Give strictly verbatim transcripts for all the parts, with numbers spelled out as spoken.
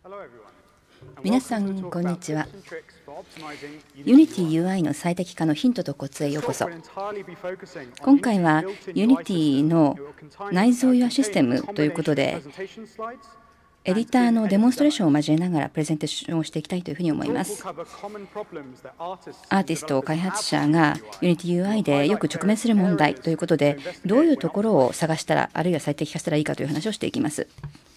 皆さん、こんにちは。Unity ユーアイ の最適化のヒントとコツへようこそ。今回は Unity の内蔵 ユーアイ システムということで、エディターのデモンストレーションを交えながらプレゼンテーションをしていきたいというふうに思います。アーティスト、開発者が Unity ユーアイ でよく直面する問題ということで、どういうところを探したら、あるいは最適化したらいいかという話をしていきます。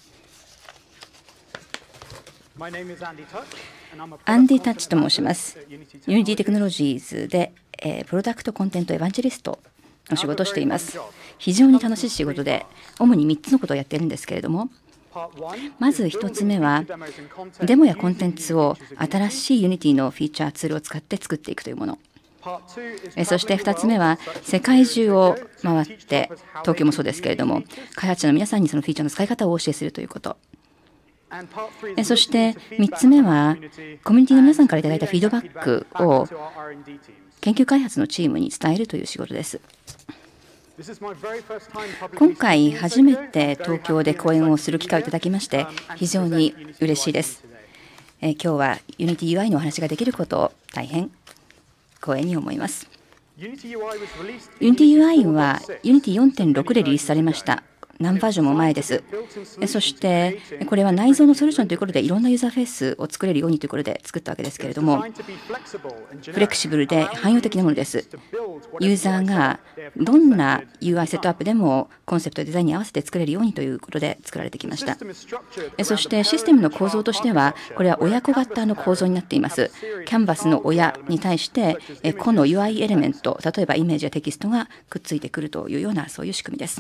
アンディ・タッチと申します。Unity テクノロジーズで、えー、プロダクトコンテントエヴァンジェリストの仕事をしています。非常に楽しい仕事で、主にみっつのことをやっているんですけれども、まずひとつめは、デモやコンテンツを新しい Unity のフィーチャーツールを使って作っていくというもの。そしてふたつめは、世界中を回って、東京もそうですけれども、開発者の皆さんにそのフィーチャーの使い方をお教えするということ。そしてみっつめは、コミュニティの皆さんからいただいたフィードバックを研究開発のチームに伝えるという仕事です。今回初めて東京で講演をする機会をいただきまして、非常に嬉しいです。え今日は Unity ユーアイ のお話ができることを大変光栄に思います。Unity ユーアイ は Unity よんてんろく でリリースされました。何バージョンも前です。そして、これは内蔵のソリューションということで、いろんなユーザーフェースを作れるようにということで作ったわけですけれども、フレキシブルで汎用的なものです。ユーザーがどんな ユーアイ セットアップでもコンセプト、デザインに合わせて作れるようにということで作られてきました。そして、システムの構造としては、これは親子型の構造になっています。キャンバスの親に対して、個の ユーアイ エレメント、例えばイメージやテキストがくっついてくるというような、そういう仕組みです。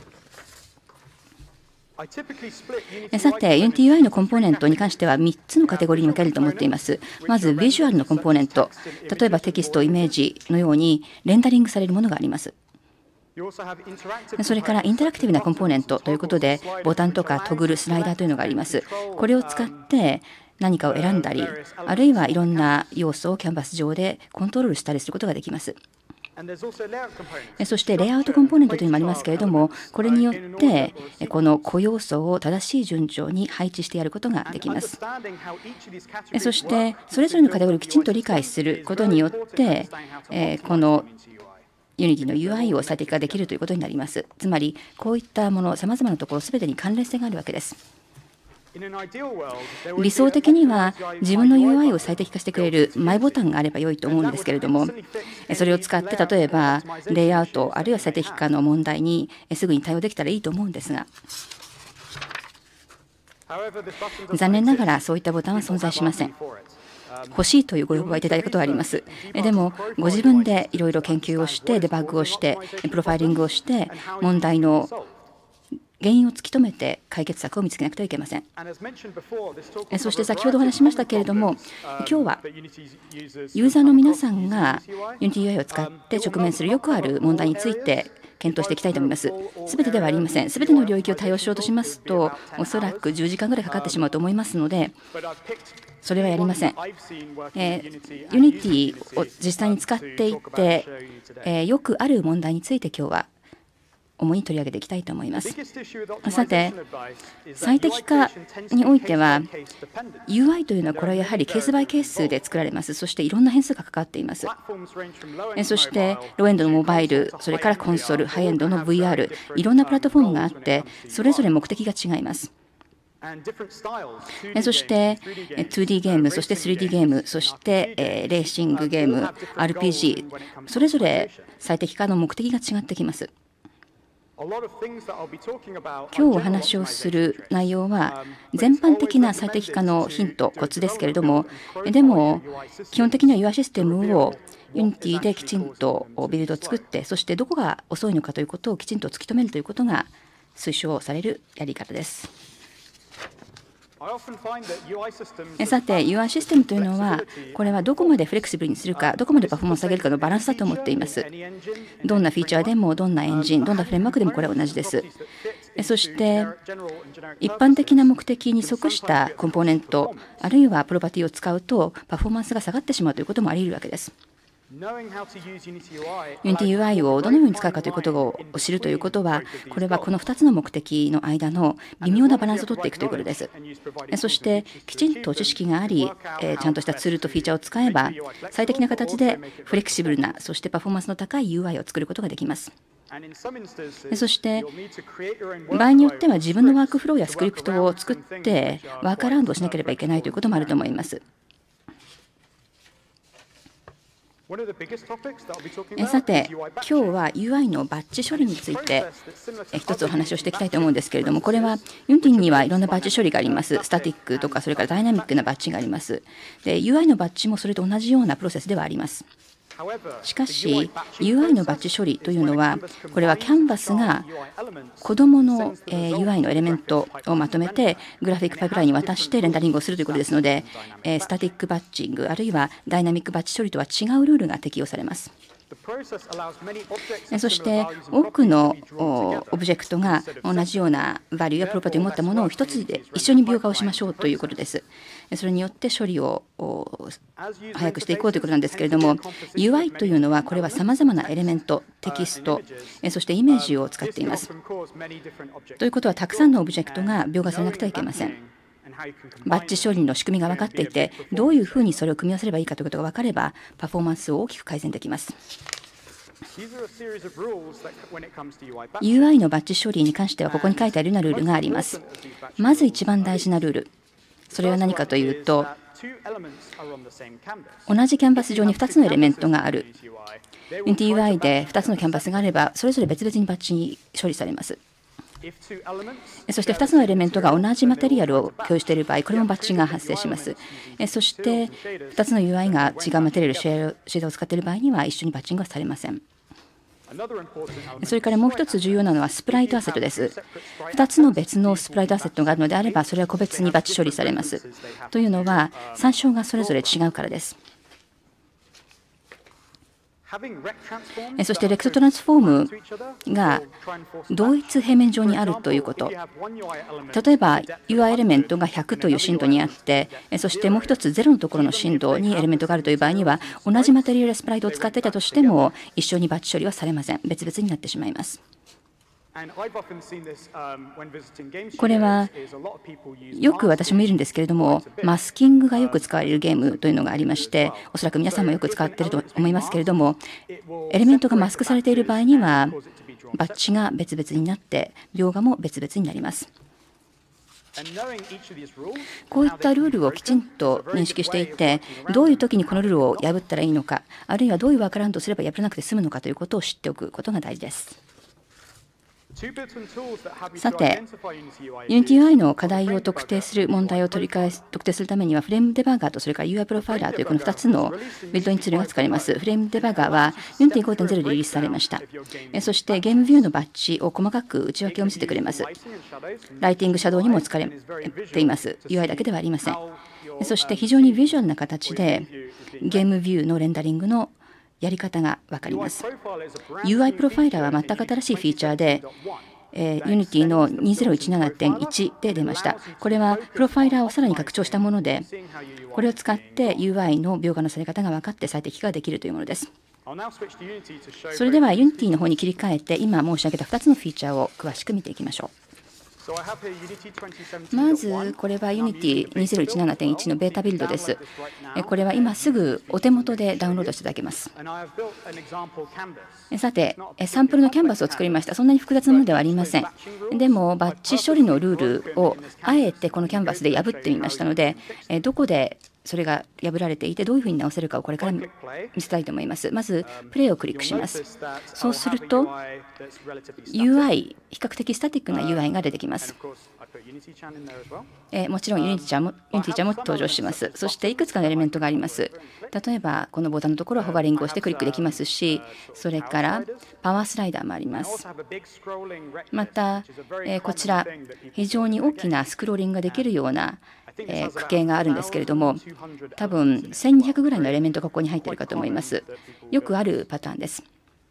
さて、Unity ユーアイ のコンポーネントに関してはみっつのカテゴリーに分けると思っています。まず、ビジュアルのコンポーネント。例えばテキスト、イメージのようにレンダリングされるものがあります。それからインタラクティブなコンポーネントということで、ボタンとかトグル、スライダーというのがあります。これを使って何かを選んだり、あるいはいろんな要素をキャンバス上でコントロールしたりすることができます。そしてレイアウトコンポーネントというのもありますけれども、これによってこの個要素を正しい順序に配置してやることができます。そしてそれぞれのカテゴリーをきちんと理解することによって、このUnity の ユーアイ を最適化できるということになります。つまり、こういったもの、さまざまなところすべてに関連性があるわけです。理想的には自分の ユーアイ を最適化してくれるマイボタンがあれば良いと思うんですけれども、それを使って例えばレイアウトあるいは最適化の問題にすぐに対応できたらいいと思うんですが、残念ながらそういったボタンは存在しません。欲しいというご要望がいただいたことはあります。でもご自分でいろいろ研究をしてデバッグをしてプロファイリングをして問題の原因を突き止めて解決策を見つけなくてはいけません。そして先ほどお話しましたけれども、今日はユーザーの皆さんが Unity ユーアイ を使って直面するよくある問題について検討していきたいと思います。すべてではありません。すべての領域を対応しようとしますと、おそらくじゅうじかんぐらいかかってしまうと思いますので、それはやりません。えー、Unity を実際に使っていて、えー、よくある問題について今日は主に取り上げていきたいと思います。さて、最適化においては ユーアイ というのはこれはやはりケースバイケースで作られます。そしていろんな変数が関わっています。そしてローエンドのモバイル、それからコンソール、ハイエンドの ブイアール、いろんなプラットフォームがあってそれぞれ目的が違います。そして ツーディー ゲーム、そして スリーディー ゲーム、そしてレーシングゲーム、アールピージー、それぞれ最適化の目的が違ってきます。今日お話をする内容は全般的な最適化のヒント、コツですけれども、でも基本的には ユーアイ システムを Unity できちんとビルドを作って、そしてどこが遅いのかということをきちんと突き止めるということが推奨されるやり方です。さて、ユーアイ システムというのは、これはどこまでフレキシブルにするか、どこまでパフォーマンスを上げるかのバランスだと思っています。どんなフィーチャーでも、どんなエンジン、どんなフレームワークでもこれは同じです。そして、一般的な目的に即したコンポーネント、あるいはプロパティを使うと、パフォーマンスが下がってしまうということもあり得るわけです。 Unity ユーアイ をどのように使うかということを知るということは、これはこのふたつの目的の間の微妙なバランスを取っていくということです。そしてきちんと知識があり、ちゃんとしたツールとフィーチャーを使えば、最適な形でフレキシブルな、そしてパフォーマンスの高い ユーアイ を作ることができます。そして場合によっては自分のワークフローやスクリプトを作ってワークアラウンドをしなければいけないということもあると思います。さて、今日は ユーアイ のバッジ処理について一つお話をしていきたいと思うんですけれども、これは Unity にはいろんなバッジ処理があります。スタティックとか、それからダイナミックなバッジがあります。で、ユーアイ のバッジもそれと同じようなプロセスではあります。しかし ユーアイ のバッジ処理というのは、これはキャンバスが子どもの ユーアイ のエレメントをまとめてグラフィックパイプラインに渡してレンダリングをするということですので、スタティックバッジングあるいはダイナミックバッジ処理とは違うルールが適用されます。そして多くのオブジェクトが同じようなバリューやプロパティを持ったものを一つで一緒に描画をしましょうということです。それによって処理を早くしていこうということなんですけれども、 ユーアイ というのはこれはさまざまなエレメント、テキスト、そしてイメージを使っています。ということはたくさんのオブジェクトが描画されなくてはいけません。バッジ処理の仕組みが分かっていて、どういうふうにそれを組み合わせればいいかということが分かれば、パフォーマンスを大きく改善できます。ユーアイ のバッジ処理に関してはここに書いてあるようなルールがあります。まず一番大事なルール、それは何かというと、同じキャンバス上にふたつのエレメントがある。Unity ユーアイ でふたつのキャンバスがあれば、それぞれ別々にバッジに処理されます。そしてふたつのエレメントが同じマテリアルを共有している場合、これもバッジが発生します。そしてふたつの ユーアイ が違うマテリアル、シェードを使っている場合には一緒にバッジングはされません。それからもう一つ重要なのはスプライトアセットです。ふたつの別のスプライトアセットがあるのであれば、それは個別にバッジ処理されます。というのは、参照がそれぞれ違うからです。そしてレクトトランスフォームが同一平面上にあるということ。例えば ユーアイ エレメントがひゃくという深度にあって、そしてもう一つゼロのところの深度にエレメントがあるという場合には、同じマテリアルやスプライトを使っていたとしても一緒にバッチ処理はされません。別々になってしまいます。これはよく私も見るんですけれども、マスキングがよく使われるゲームというのがありまして、おそらく皆さんもよく使っていると思いますけれども、エレメントがマスクされている場合にはバッジが別々になって描画も別々になります。こういったルールをきちんと認識していて、どういう時にこのルールを破ったらいいのか、あるいはどういうワークアラウンドをすれば破らなくて済むのかということを知っておくことが大事です。さて、Unity ユーアイ の課題を特定する、問題を取り返す特定するためには、フレームデバッガーとそれから ユーアイ プロファイラーというこのふたつのビルドインツールが使われます。フレームデバッガーは Unity ごてんゼロ でリリースされました。そしてゲームビューのバッジを細かく内訳を見せてくれます。ライティング、シャドウにも使われています。ユーアイ だけではありません。そして非常にビジュアルな形でゲームビューのレンダリングのやり方が分かります。ユーアイ プロファイラーは全く新しいフィーチャーで、えー、Unity の にせんじゅうななてんいち で出ました。これはプロファイラーをさらに拡張したもので、これを使って ユーアイ の描画のされ方が分かって最適化ができるというものです。それでは Unity の方に切り替えて、今申し上げたふたつのフィーチャーを詳しく見ていきましょう。まずこれは Unity にせんじゅうななてんいち のベータビルドです。これは今すぐお手元でダウンロードしていただけます。さて、サンプルのキャンバスを作りました。そんなに複雑なものではありません。でもバッジ処理のルールをあえてこのキャンバスで破ってみましたので、どこでそれが破られていてどういうふうに直せるかをこれから見せたいと思います。まずプレイをクリックします。そうすると ユーアイ、比較的スタティックな ユーアイ が出てきます。えもちろん Unity ちゃんも Unity ちゃんも登場します。そしていくつかのエレメントがあります。例えばこのボタンのところはホバリングをしてクリックできますし、それからパワースライダーもあります。また、えこちら非常に大きなスクローリングができるようなえー、区形があるんですけれども、多分せんにひゃくぐらいのエレメントがここに入っているかと思います。よくあるパターンです。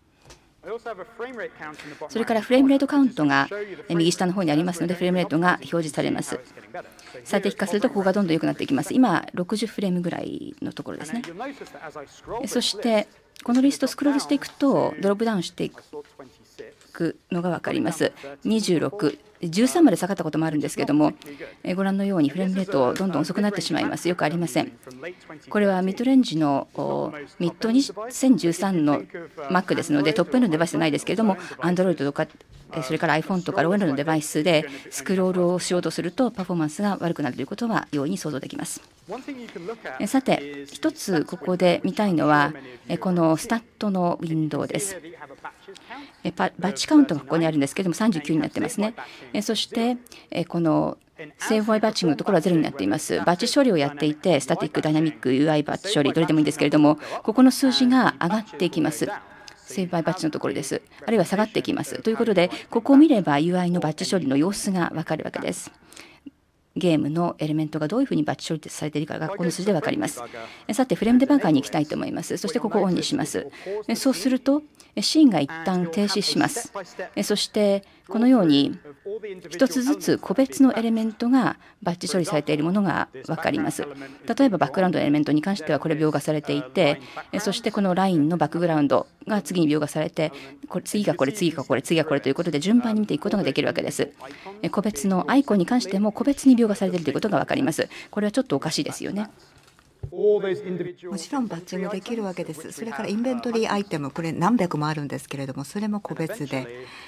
それからフレームレートカウントが右下の方にありますので、フレームレートが表示されます。最適化するとここがどんどん良くなっていきます。今ろくじゅうフレームぐらいのところですね。そしてこのリストをスクロールしていくとドロップダウンしていくのが分かります。にじゅうろく、じゅうさんまで下がったこともあるんですけども、ご覧のようにフレームレートどんどん遅くなってしまいます。よくありません。これはミッドレンジのミッドにせんじゅうさんの Mac ですので、トップエンドのデバイスじゃないですけれども、Android とかそれから iPhone とかローエンドのデバイスでスクロールをしようとするとパフォーマンスが悪くなるということは容易に想像できます。さて、一つここで見たいのはこのスタットのウィンドウです。バッチカウントがここにあるんですけれどもさんじゅうきゅうになってますね。そしてこのセーブバイバッチングのところはゼロになっています。バッチ処理をやっていて、スタティック、ダイナミック、ユーアイ バッチ処理、どれでもいいんですけれども、ここの数字が上がっていきます。セーブバイバッチのところです。あるいは下がっていきます。ということで、ここを見れば ユーアイ のバッチ処理の様子が分かるわけです。ゲームのエレメントがどういうふうにバッチ処理されているかがこの数字で分かります。さて、フレームデバッガーに行きたいと思います。そしてここをオンにします。そうすると、シーンが一旦停止します。そしてこのように一つずつ個別のエレメントがバッチ処理されているものが分かります。例えばバックグラウンドのエレメントに関してはこれ描画されていて、そしてこのラインのバックグラウンドが次に描画されて、これ次がこれ次がこれ次がこれということで順番に見ていくことができるわけです。個別のアイコンに関しても個別に描画されているということが分かります。これはちょっとおかしいですよね。 もちろんバッチングできるわけです。それからインベントリーアイテム、これ何百もあるんですけれども、それも個別で。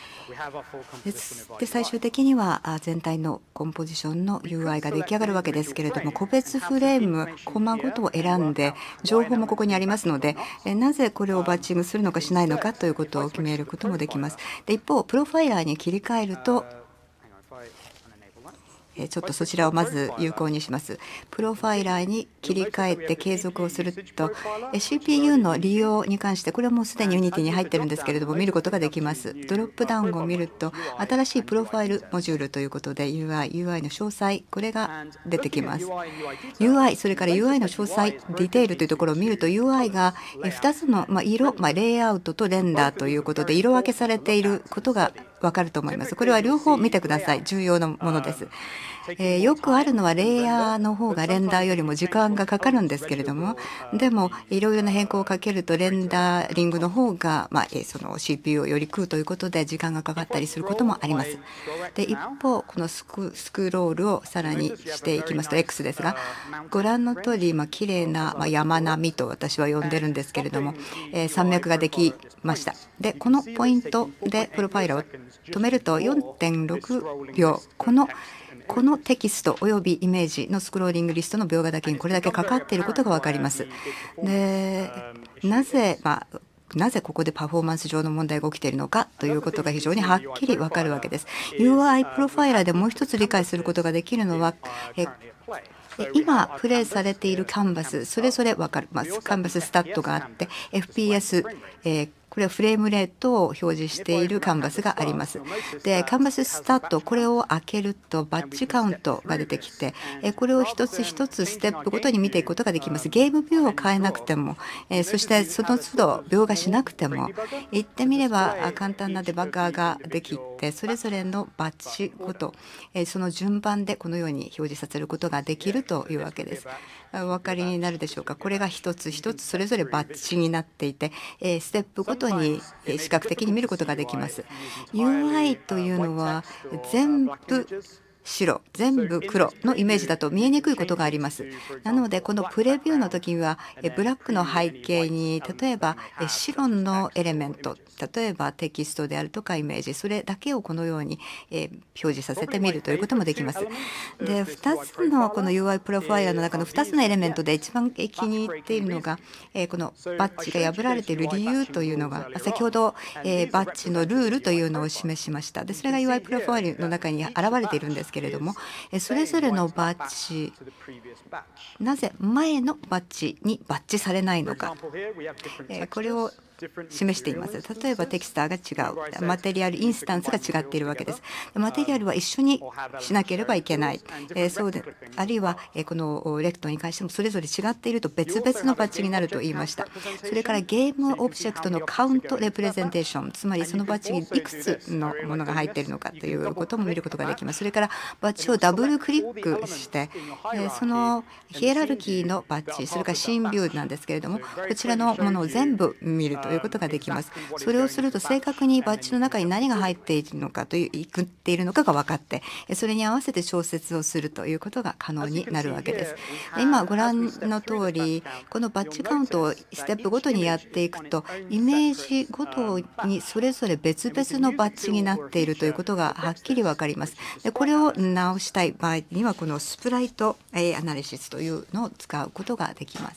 で最終的には全体のコンポジションの ユーアイ が出来上がるわけですけれども、個別フレーム、コマごとを選んで、情報もここにありますので、なぜこれをバッチングするのかしないのかということを決めることもできます。で一方、プロファイラーに切り替えると、ちょっとそちらをまず有効にします。プロファイラーに切り替えて継続をすると シーピーユー の利用に関して、これはもうすでに Unity に入ってるんですけれども見ることができます。ドロップダウンを見ると新しいプロファイルモジュールということで ユーアイ、ユーアイ の詳細、これが出てきます。ユーアイ、それから ユーアイ の詳細、ディテールというところを見ると ユーアイ がふたつの色、レイアウトとレンダーということで色分けされていることがわかると思います。これは両方見てください。重要なものです。えー、よくあるのはレイヤーの方がレンダーよりも時間がかかるんですけれども、でもいろいろな変更をかけるとレンダーリングの方が、まあ、その シーピーユー をより食うということで時間がかかったりすることもあります。で一方、このスク、スクロールをさらにしていきますと X ですが、ご覧の通り、まあ綺麗な、まあ、山並みと私は呼んでるんですけれども、えー、山脈ができました。でこのポイントでプロファイルを止めると よんてんろくびょう、このこのテキストおよびイメージのスクローリングリストの描画だけにこれだけかかっていることが分かります。でなぜ、まあなぜここでパフォーマンス上の問題が起きているのかということが非常にはっきり分かるわけです。ユーアイ プロファイラーでもう一つ理解することができるのは、え今プレイされているカンバス、それぞれ分かります。カンバススタットがあって エフピーエス、えーこれはフレームレートを表示しているカンバスがあります。で、カンバススタート、これを開けるとバッチカウントが出てきて、これを一つ一つステップごとに見ていくことができます。ゲームビューを変えなくても、そしてその都度描画しなくても、言ってみれば簡単なデバッガーができて、それぞれのバッチごと、その順番でこのように表示させることができるというわけです。お分かりになるでしょうか。これが一つ一つそれぞれバッチになっていて、ステップごとに視覚的に見ることができます。ユーアイ というのは全部白、全部黒のイメージだと見えにくいことがあります。なのでこのプレビューの時にはブラックの背景に例えば白のエレメント、例えばテキストであるとかイメージ、それだけをこのように表示させてみるということもできます。でふたつのこの ユーアイ プロファイラーの中のふたつのエレメントで一番気に入っているのがこのバッジが破られている理由というのが、先ほどバッジのルールというのを示しました。でそれが ユーアイ プロファイルの中に現れているんですけれども、それぞれのバッジ、なぜ前のバッジにバッジされないのか、これを示しています。例えばテキスターが違う、マテリアルインスタンスが違っているわけです。マテリアルは一緒にしなければいけない、えー、そうであるいはこのレクトに関してもそれぞれ違っていると別々のバッジになると言いました。それからゲームオブジェクトのカウントレプレゼンテーション、つまりそのバッジにいくつのものが入っているのかということも見ることができます。それからバッジをダブルクリックして、えー、そのヒエラルキーのバッジ、それからシーンビューなんですけれども、こちらのものを全部見るということができます。それをすると正確にバッジの中に何が入っているのかという、いくっているのかが分かって、それに合わせて調節をするということが可能になるわけです。今ご覧の通り、このバッジカウントをステップごとにやっていくと、イメージごとにそれぞれ別々のバッジになっているということがはっきり分かります。でこれを直したい場合には、このスプライトアナリシスというのを使うことができます。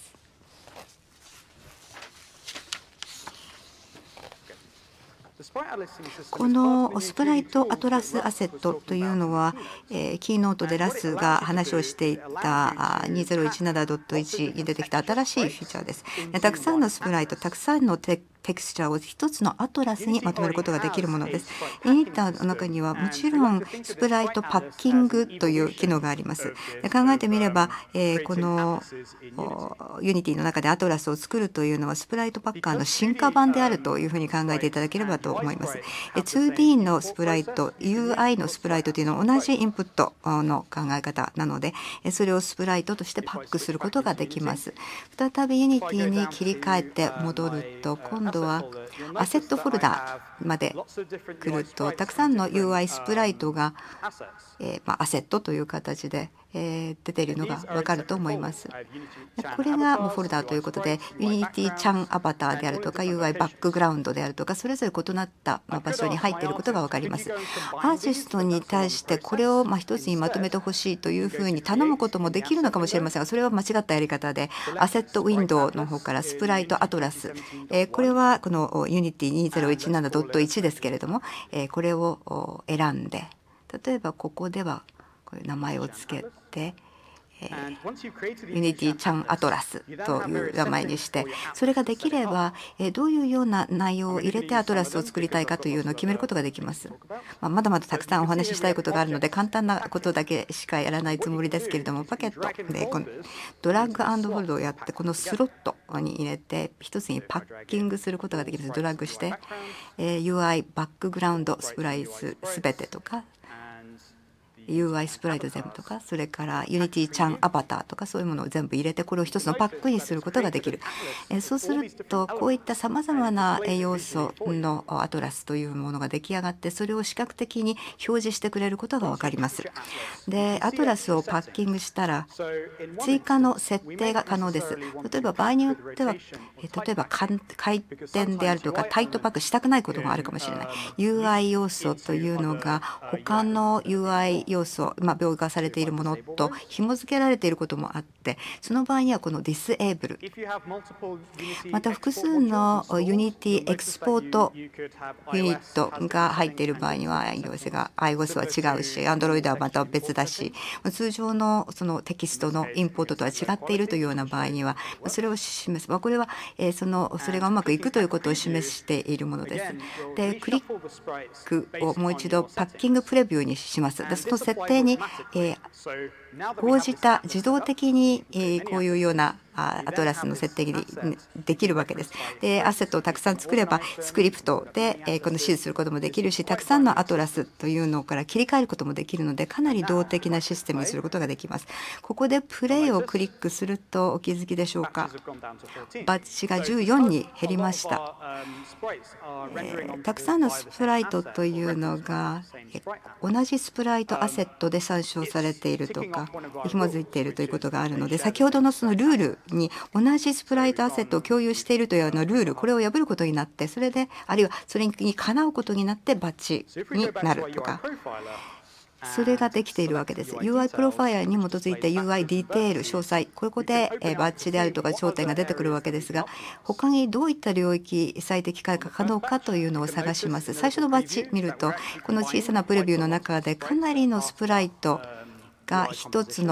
このスプライトアトラスアセットというのは、えー、キーノートでラスが話をしていた にせんじゅうななドットいち に出てきた新しいフィーチャーです。たくさんのスプライト、たくさんのテテクスチャーを一つのアトラスにまとめることができるものです。イニッターの中にはもちろんスプライトパッキングという機能があります。で考えてみれば、えー、このユニティの中でアトラスを作るというのはスプライトパッカーの進化版であるというふうに考えていただければと思います。ツーディー のスプライト、ユーアイ のスプライトというのは同じインプットの考え方なので、それをスプライトとしてパックすることができます。再びユニティに切り替えて戻ると、今度はアセットフォルダまで来ると、たくさんの ユーアイ スプライトが、えーまあ、アセットという形でえー、出ているのが分かると思います。これがもうフォルダーということで、ユニティチャンアバターであるとか ユーアイ バックグラウンドであるとか、それぞれ異なった場所に入っていることが分かります。アーティストに対してこれをまあ一つにまとめてほしいというふうに頼むこともできるのかもしれませんが、それは間違ったやり方で、アセットウィンドウの方からスプライトアトラス、えー、これはこのユニティ にせんじゅうななドットいち ですけれども、えー、これを選んで、例えばここではこういう名前をつけて、ユニティチャンアトラスという名前にして、それができればどういうような内容を入れてアトラスを作りたいかというのを決めることができます。まあ、まだまだたくさんお話ししたいことがあるので簡単なことだけしかやらないつもりですけれども、パケットでこのドラッグアンドホールドをやって、このスロットに入れて一つにパッキングすることができます。ドラッグして ユーアイ バックグラウンドスプライスすべてとか、ユーアイ スプライト全部とか、それからユニティチャンアバターとか、そういうものを全部入れて、これを一つのパックにすることができる。そうするとこういったさまざまな要素のアトラスというものが出来上がって、それを視覚的に表示してくれることが分かります。でアトラスをパッキングしたら追加の設定が可能です。例えば場合によっては、例えば回転であるとかタイトパックしたくないこともあるかもしれない。 ユーアイ 要素というのが他の ユーアイ 要素、まあ、描画されているものと紐付けられていることもあって、その場合にはこのディスエーブル、また複数のユニティエクスポートユニットが入っている場合には iOS が iOS は違うし、 Android はまた別だし、通常のそのテキストのインポートとは違っているというような場合にはそれを示す、まあ、これはそのそれがうまくいくということを示しているものです。でクリックをもう一度パッキングプレビューにします。でその設定に、えー、応じた自動的に、えー、こういうようなアトラスの設定にできるわけです。でアセットをたくさん作ればスクリプトで、えー、この指示することもできるし、たくさんのアトラスというのから切り替えることもできるので、かなり動的なシステムにすることができます。ここでプレイをクリックするとお気づきでしょうか、バッジがじゅうよんに減りました。えー、たくさんのスプライトというのが同じスプライトアセットで参照されているとか紐づいているということがあるので、先ほどのそのルールに同じスプライトアセットを共有しているというようなルール、これを破ることになって、それであるいはそれにかなうことになってバッジになるとか、それができているわけです。ユーアイ プロファイラーに基づいて ユーアイ ディテール詳細、ここでバッジであるとか頂点が出てくるわけですが、他にどういった領域最適化が可能かというのを探します。最初のバッジ見ると、この小さなプレビューの中でかなりのスプライトが一つの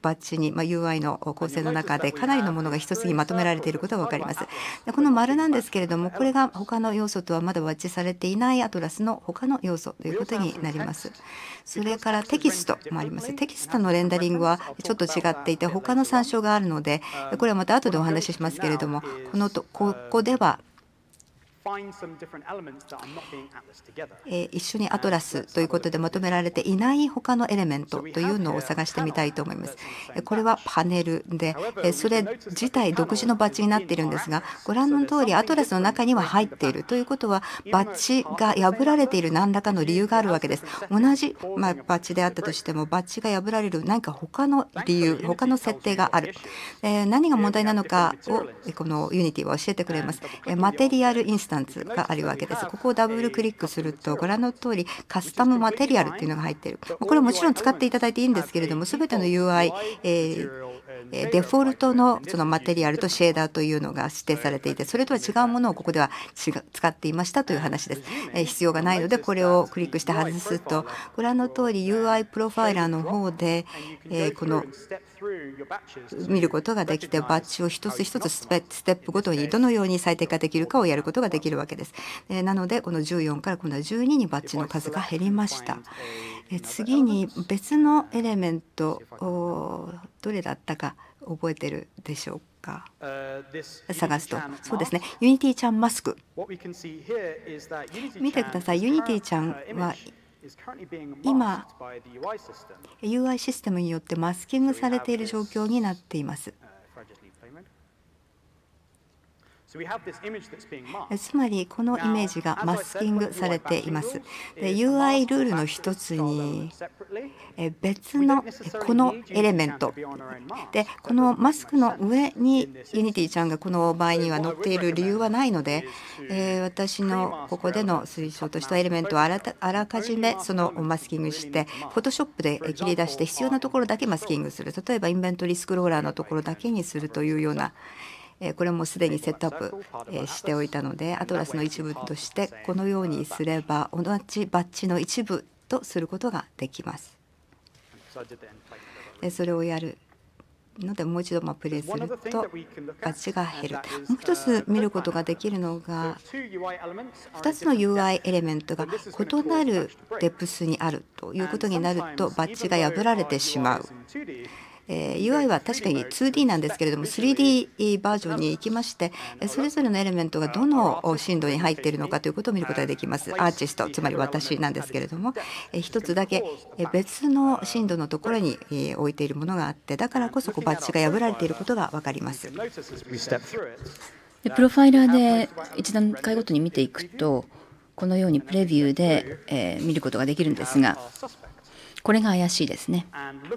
バッジに、まあ、ユーアイ の構成の中でかなりのものが一つにまとめられていることが分かります。でこの丸なんですけれども、これが他の要素とはまだ合致されていないアトラスの他の要素ということになります。それからテキストもあります。テキストのレンダリングはちょっと違っていて、他の参照があるので、これはまた後でお話ししますけれども、このとここではえ一緒にアトラスということでまとめられていない他のエレメントというのを探してみたいと思います。これはパネルで、それ自体独自のバッジになっているんですが、ご覧の通りアトラスの中には入っているということは、バッジが破られている何らかの理由があるわけです。同じ、まあ、バッジであったとしても、バッジが破られる何か他の理由、他の設定がある。え何が問題なのかをこのユニティは教えてくれます。マテリアルインスタンスがあるわけです。ここをダブルクリックすると、ご覧の通りカスタムマテリアルっていうのが入っている。これはもちろん使っていただいていいんですけれども、全ての ユーアイ、えーデフォルトのそのマテリアルとシェーダーというのが指定されていて、それとは違うものをここでは違う使っていましたという話です。え必要がないので、これをクリックして外すと、ご覧の通り ユーアイ プロファイラーの方で、えーこの見ることができて、バッジを一つ一つステップごとにどのように最適化できるかをやることができるわけです。えなので、このじゅうよんから今度はじゅうににバッジの数が減りました。え次に別のエレメント、どれだったか覚えてるでしょうか。探すと、そうですね、ユニティちゃんマスク。見てください、ユニティちゃんは今 ユーアイ システムによってマスキングされている状況になっています。つまりこのイメージがマスキングされています。で ユーアイ ルールの一つに別のこのエレメントで、このマスクの上にユニティちゃんがこの場合には載っている理由はないので、私のここでの推奨としてはエレメントをあらあらかじめそのマスキングして、フォトショップで切り出して必要なところだけマスキングする。例えばインベントリースクローラーのところだけにするというような、これもすでにセットアップしておいたので、アトラスの一部としてこのようにすれば同じバッジの一部とすることができます。それをやるので、もう一度プレイするとバッジが減る。もう一つ見ることができるのが、ふたつの ユーアイ エレメントが異なるデプスにあるということになると、バッジが破られてしまう。ユーアイ は確かに ツーディー なんですけれども スリーディー バージョンに行きまして、それぞれのエレメントがどの深度に入っているのかということを見ることができます。アーティスト、つまり私なんですけれども、一つだけ別の深度のところに置いているものがあって、だからこそバッジが破られていることが分かります。 でプロファイラーで一段階ごとに見ていくと、このようにプレビューで、えー、見ることができるんですが、これが怪しいですね。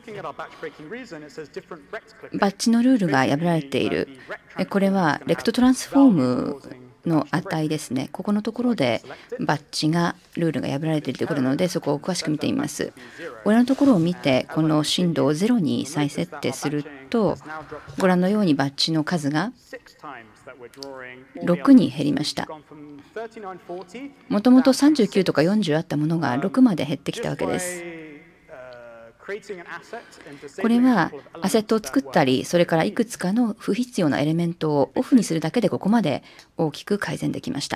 バッジのルールが破られている。これはレクトトランスフォームの値ですね。ここのところでバッジがルールが破られているということなので、そこを詳しく見てみます。ご覧のところを見て、この深度をゼロに再設定すると、ご覧のようにバッジの数がろくに減りました。もともとさんじゅうきゅうとかよんじゅうあったものがろくまで減ってきたわけです。これはアセットを作ったり、それからいくつかの不必要なエレメントをオフにするだけでここまで大きく改善できました。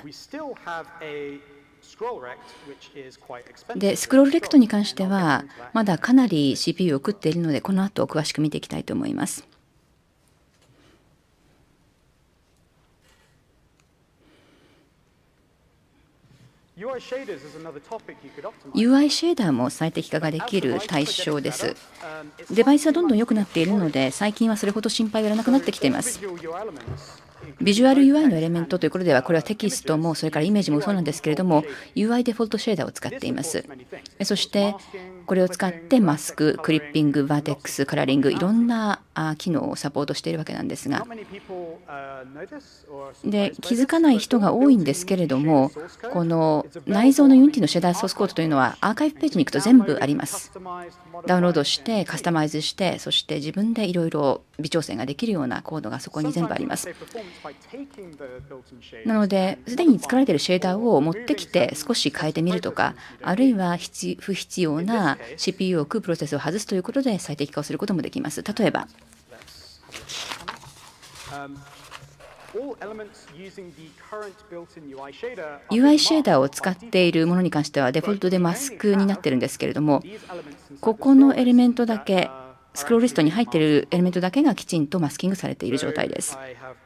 で、スクロールレクトに関してはまだかなり シーピーユー を食っているので、この後詳しく見ていきたいと思います。ユーアイ シェーダーも最適化ができる対象です。デバイスはどんどん良くなっているので、最近はそれほど心配がいらなくなってきています。ビジュアル ユーアイ のエレメントということでは、これはテキストもそれからイメージもそうなんですけれども、ユーアイ デフォルトシェーダーを使っています。そしてこれを使ってマスク、クリッピング、バーテックス、カラーリング、いろんな機能をサポートしているわけなんですが、で気づかない人が多いんですけれども、この内蔵の ユニティ のシェーダーソースコードというのはアーカイブページに行くと全部あります。ダウンロードしてカスタマイズして、そして自分でいろいろ微調整ができるようなコードがそこに全部あります。なので、すでに作られているシェーダーを持ってきて少し変えてみるとか、あるいは不必要なシーピーユー を置くプロセスを外すということで最適化をすることもできます。例えばユーアイ シェーダーを使っているものに関してはデフォルトでマスクになっているんですけれども、ここのエレメントだけ、スクロールリストに入っているエレメントだけがきちんとマスキングされている状態です。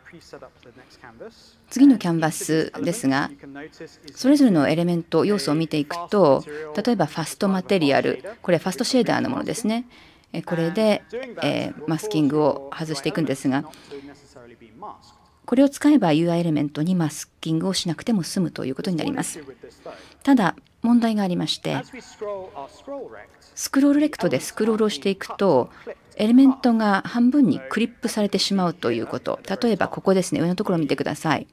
次のキャンバスですが、それぞれのエレメント、要素を見ていくと、例えばファストマテリアル、これファストシェーダーのものですね。これで、えー、マスキングを外していくんですが、これを使えば ユーアイ エレメントにマスキングをしなくても済むということになります。ただ問題がありまして、スクロールレクトでスクロールをしていくとエレメントが半分にクリップされてしまうということ。例えばここですね、上のところを見てください。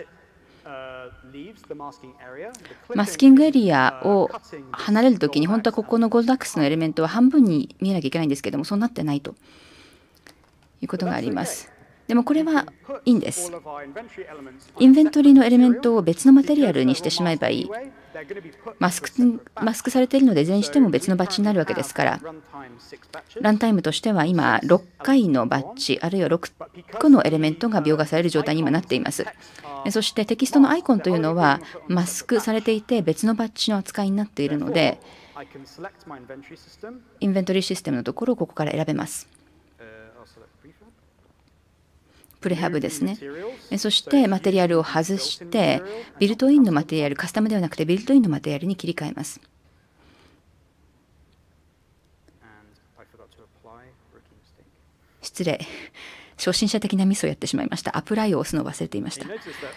マスキングエリアを離れるときに本当はここのゴールドアックスのエレメントは半分に見えなきゃいけないんですけども、そうなってないということがあります。でもこれはいいんです。インベントリーのエレメントを別のマテリアルにしてしまえばいい。マスク、マスクされているので、いずれにしても別のバッジになるわけですから、ランタイムとしては今、ろっかいのバッジ、あるいはろっこのエレメントが描画される状態に今なっています。そしてテキストのアイコンというのは、マスクされていて別のバッジの扱いになっているので、インベントリーシステムのところをここから選べます。プレハブですね。そしてマテリアルを外して、ビルトインのマテリアル、カスタムではなくてビルトインのマテリアルに切り替えます。失礼。初心者的なミスをやってしまいました。アプライを押すのを忘れていました。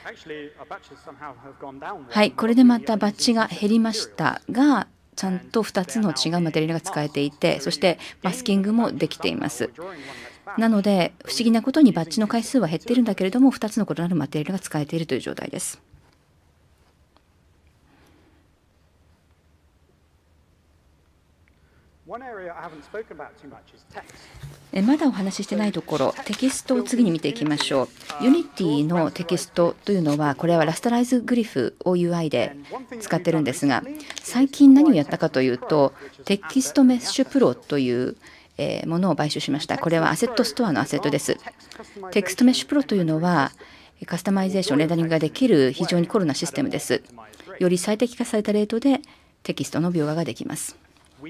はい、これでまたバッジが減りましたが、ちゃんとふたつの違うマテリアルが使えていて、そしてマスキングもできています。なので不思議なことにバッジの回数は減っているんだけれども、ふたつの異なるマテリアルが使えているという状態です。まだお話ししてないところ、テキストを次に見ていきましょう。Unity のテキストというのは、これはラスタライズグリフを ユーアイ で使ってるんですが、最近何をやったかというと、テキストメッシュプロというものを買収しました。これはアセットストアのアセットです。テキストメッシュプロというのは、カスタマイゼーション、レンダリングができる非常にコロなシステムです。より最適化されたレートでテキストの描画ができます。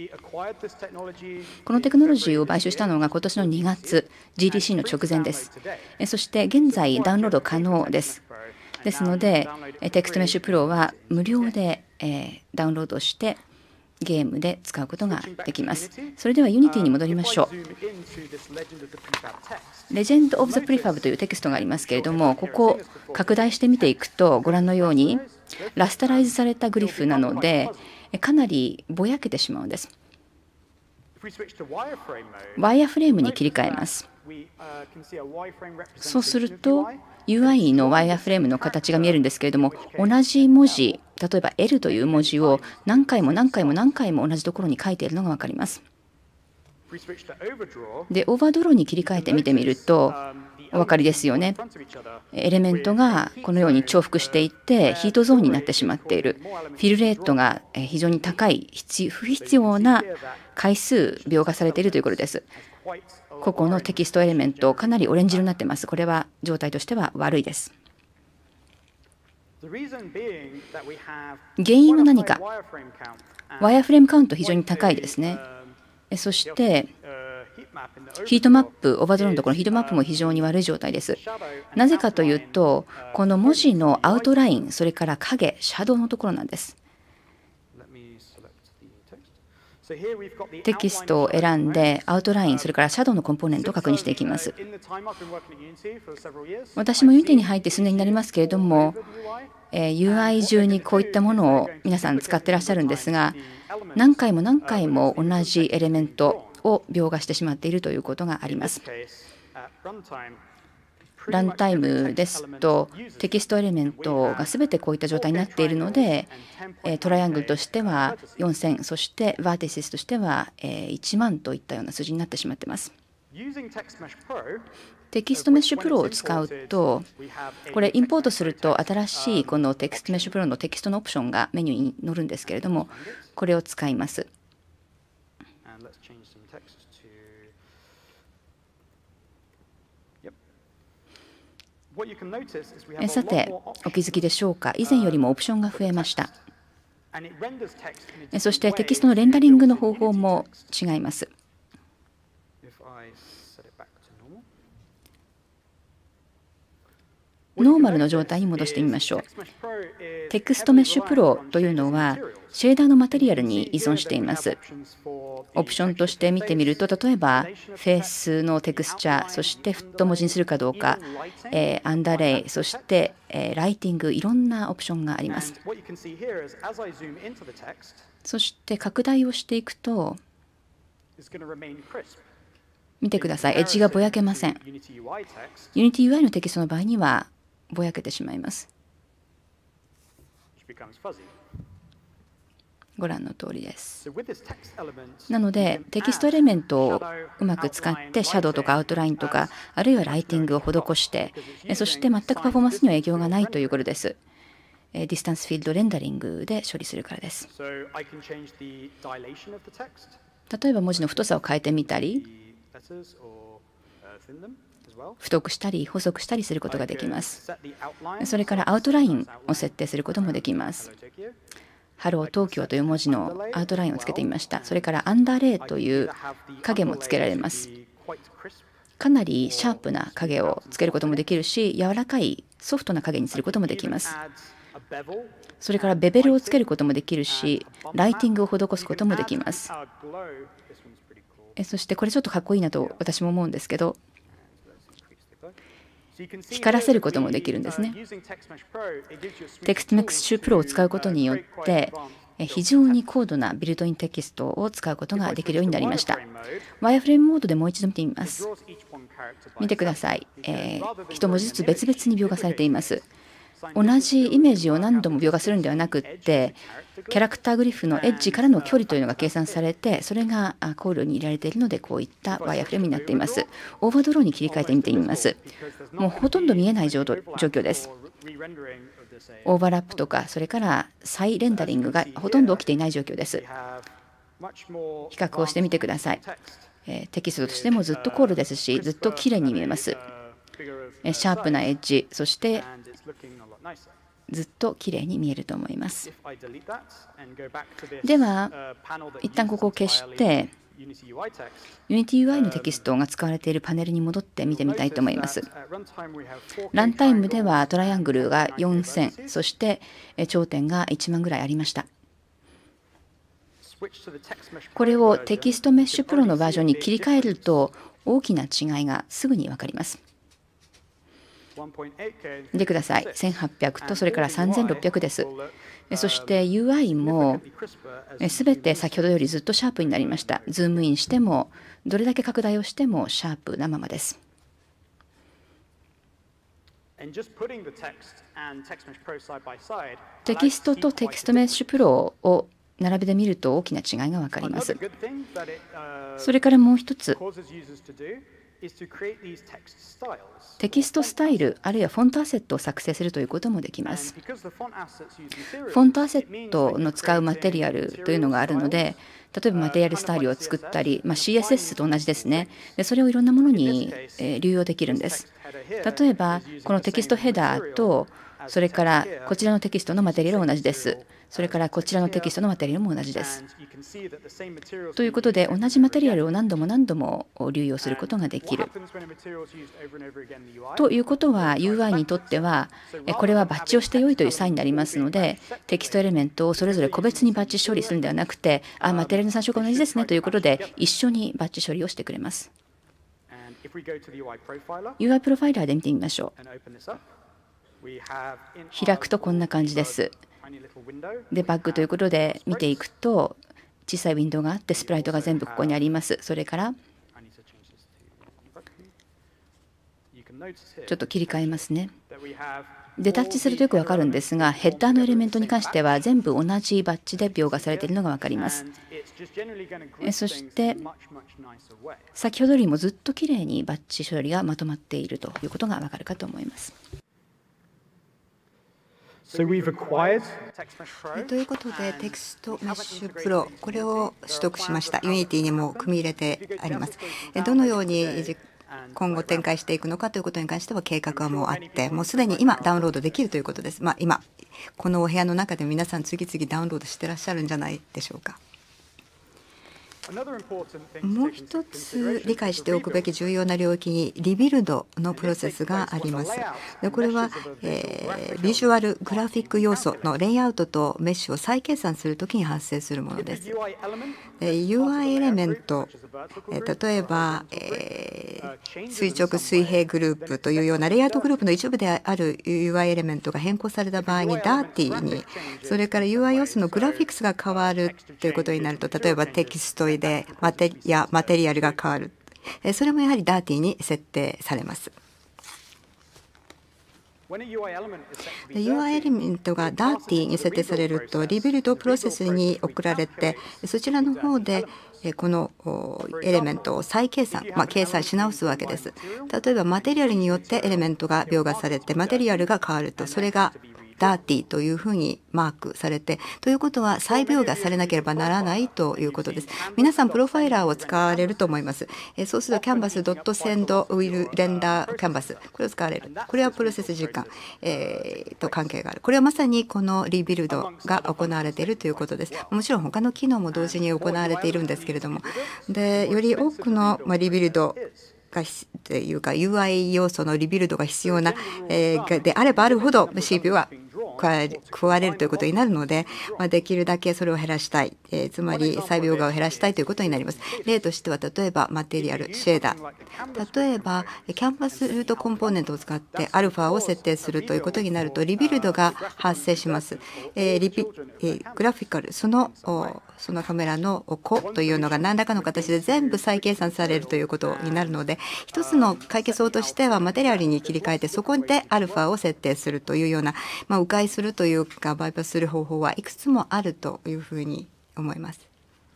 このテクノロジーを買収したのが今年のにがつ、ジーティーシー の直前です。そして現在ダウンロード可能です。ですので、テキストメッシュプロは無料でダウンロードしてゲームで使うことができます。それでは Unity に戻りましょう。Legend of the Prefab というテキストがありますけれども、ここを拡大して見ていくと、ご覧のようにラスタライズされたグリフなので、かなりぼやけてしまうんです。ワイヤーフレームに切り替えます。そうすると ユーアイ のワイヤーフレームの形が見えるんですけれども、同じ文字、例えば エル という文字を何回も何回も何回も同じところに書いているのが分かります。で、オーバードローに切り替えて見てみるとお分かりですよね。エレメントがこのように重複していってヒートゾーンになってしまっている。フィルレートが非常に高い、不必要な回数描画されているということです。個々のテキストエレメント、かなりオレンジ色になっています。これは状態としては悪いです。原因は何か。ワイヤーフレームカウント非常に高いですね。そしてヒートマップ、オーバードローのところのヒートマップも非常に悪い状態です。なぜかというと、この文字のアウトライン、それから影、シャドウのところなんです。テキストを選んで、アウトライン、それからシャドウのコンポーネントを確認していきます。私も Unity に入って数年になりますけれども、ユーアイ 中にこういったものを皆さん使ってらっしゃるんですが、何回も何回も同じエレメントを描画してしまっているということがあります。ランタイムですとテキストエレメントがすべてこういった状態になっているので、トライアングルとしてはよんせん、そしてバーティシスとしてはいちまんといったような数字になってしまっています。テキストメッシュプロを使うと、これインポートすると新しいこのテキストメッシュプロのテキストのオプションがメニューに載るんですけれども、これを使います。 さて、お気づきでしょうか。以前よりもオプションが増えました。そしてテキストのレンダリングの方法も違います。ノーマルの状態に戻してみましょう。テクストメッシュプロというのはシェーダーのマテリアルに依存しています。オプションとして見てみると、例えばフェイスのテクスチャー、そしてフット文字にするかどうか、えー、アンダーレイ、そして、えー、ライティング、いろんなオプションがあります。そして拡大をしていくと、見てください。エッジがぼやけません。Unity ユーアイ のテキストの場合にはぼやけてしまいます。ご覧の通りです。なので、テキストエレメントをうまく使って、シャドウとかアウトラインとか、あるいはライティングを施して、そして全くパフォーマンスには影響がないということです。ディスタンスフィールドレンダリングで処理するからです。例えば文字の太さを変えてみたり、太くしたり細くしたりすることができます。それからアウトラインを設定することもできます。ハロー東京という文字のアウトラインをつけてみました。それからアンダーレイという影もつけられます。かなりシャープな影をつけることもできるし、柔らかいソフトな影にすることもできます。それからベベルをつけることもできるし、ライティングを施すこともできます。そしてこれちょっとかっこいいなと私も思うんですけど、光らせることもできるんですね。テクストメッシュプロを使うことによって非常に高度なビルトインテキストを使うことができるようになりました。ワイヤーフレームモードでもう一度見てみます。見てください。えー、一文字ずつ別々に描画されています。同じイメージを何度も描画するのではなくって、キャラクターグリフのエッジからの距離というのが計算されて、それが考慮に入れられているので、こういったワイヤーフレームになっています。オーバードローに切り替えてみてみます。もうほとんど見えない状況です。オーバーラップとか、それから再レンダリングがほとんど起きていない状況です。比較をしてみてください。テキストとしてもずっとコールですし、ずっときれいに見えます。シャープなエッジ、そしてずっときれいに見えると思います。では、一旦ここを消して、Unity ユーアイ のテキストが使われているパネルに戻って見てみたいと思います。ランタイムではトライアングルがよんせん、そして頂点がいちまんぐらいありました。これをテキストメッシュプロのバージョンに切り替えると大きな違いがすぐに分かります。見てください。せんはっぴゃくとそれからさんぜんろっぴゃくです。そして ユーアイ もすべて先ほどよりずっとシャープになりました。ズームインしてもどれだけ拡大をしてもシャープなままです。テキストとテキストメッシュプロを並べてみると大きな違いが分かります。それからもう一つ。テキストスタイルあるいはフォントアセットを作成するということもできます。フォントアセットの使うマテリアルというのがあるので、例えばマテリアルスタイルを作ったり、まあ、シーエスエス と同じですね。でそれをいろんなものに流用できるんです。例えばこのテキストヘダーとそれからこちらのテキストのマテリアルは同じです。それからこちらのテキストのマテリアルも同じです。ということで、同じマテリアルを何度も何度も流用することができる。ということは、ユーアイ にとっては、これはバッチをして良いというサインになりますので、テキストエレメントをそれぞれ個別にバッチ処理するのではなくて、あ、マテリアルの参照が同じですねということで、一緒にバッチ処理をしてくれます。ユーアイ プロファイラーで見てみましょう。開くとこんな感じです。デバッグということで見ていくと、小さいウィンドウがあって、スプライトが全部ここにあります。それからちょっと切り替えますね。でタッチするとよくわかるんですが、ヘッダーのエレメントに関しては全部同じバッジで描画されているのがわかります。そして先ほどよりもずっときれいにバッジ処理がまとまっているということがわかるかと思います。 So we've acquired ということで、テキストメッシュプロ、これを取得しました。Unity にも組み入れてあります。どのように今後展開していくのかということに関しては計画はもうあって、もうすでに今ダウンロードできるということです。まあ、今、このお部屋の中で皆さん次々ダウンロードしてらっしゃるんじゃないでしょうか。もう一つ理解しておくべき重要な領域にリビルドのプロセスがあります。でこれは、えー、ビジュアルグラフィック要素のレイアウトとメッシュを再計算するときに発生するものです。で ユーアイ エレメント、えー、例えば、えー、垂直水平グループというようなレイアウトグループの一部である ユーアイ エレメントが変更された場合にダーティーに、それから ユーアイ 要素のグラフィックスが変わるということになると、例えばテキストでマテリやマテリアルが変わる、それもやはりダーティーに設定されます。ユーアイ エレメントがダーティーに設定されるとリビルドプロセスに送られて、そちらの方でこのエレメントを再計算、まあ、計算し直すわけです。例えばマテリアルによってエレメントが描画されてマテリアルが変わると、それがダーティーというふうにマークされて、ということは再描画されなければならないということです。皆さんプロファイラーを使われると思います。そうするとキャンバスドットセンドウィルレンダーキャンバス、これを使われる。これはプロセス時間、えー、と関係がある。これはまさにこのリビルドが行われているということです。もちろん他の機能も同時に行われているんですけれども、でより多くのリビルドがというか ユーアイ 要素のリビルドが必要な、えー、であればあるほど シーピーユー は食われるということになるので、まあ、できるだけそれを減らしたい、えー、つまり再描画を減らしたいということになります。例としては例えばマテリアル、シェーダー、例えばキャンバスルートコンポーネントを使ってアルファを設定するということになるとリビルドが発生します。えーリビえー、グラフィカル、そのそのカメラの個というのが何らかの形で全部再計算されるということになるので、一つの解決法としてはマテリアルに切り替えてそこでアルファを設定するというような、まあ、迂回するというかバイパスする方法はいくつもあるというふうに思います。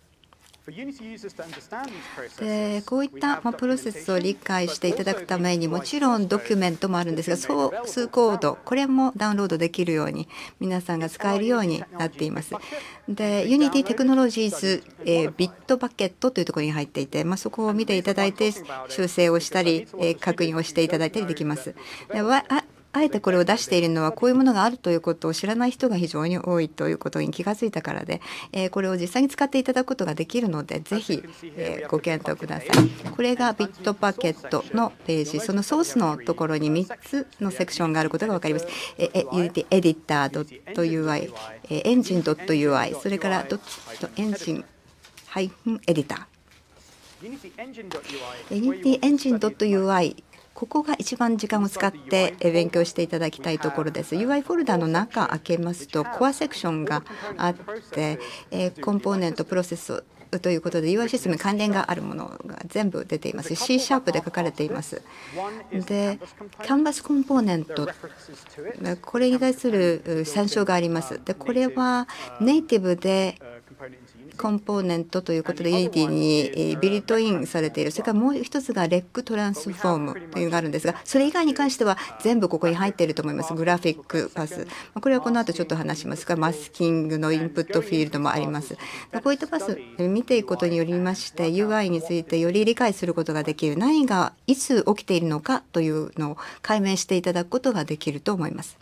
でこういったプロセスを理解していただくためにもちろんドキュメントもあるんですが、ソースコードこれもダウンロードできるように皆さんが使えるようになっています。で Unity Technologies、えー、ビットバケットというところに入っていて、まあ、そこを見ていただいて修正をしたり、えー、確認をしていただいたりできます。でわああえてこれを出しているのはこういうものがあるということを知らない人が非常に多いということに気がついたからで、えー、これを実際に使っていただくことができるのでぜひ、えー、ご検討ください。これがビットパケットのページ、そのソースのところにみっつのセクションがあることが分かります。えー、Unity Editor.ui、エンジン .ui、それからエンジンエディター、Unity Engine.ui、ここが一番時間を使って勉強していただきたいところです。ユーアイ フォルダの中開けますとコアセクションがあって、コンポーネントプロセスということで ユーアイ システムに関連があるものが全部出ています。C シャープで書かれています。で、キャンバスコンポーネント、これに対する参照があります。で、これはネイティブでコンポーネントということで Unity にビルトインされている。それからもう一つがレックトランスフォームというのがあるんですが、それ以外に関しては全部ここに入っていると思います。グラフィックパス、これはこの後ちょっと話しますが、マスキングのインプットフィールドもあります。こういったパス見ていくことによりまして ユーアイ についてより理解することができる、何がいつ起きているのかというのを解明していただくことができると思います。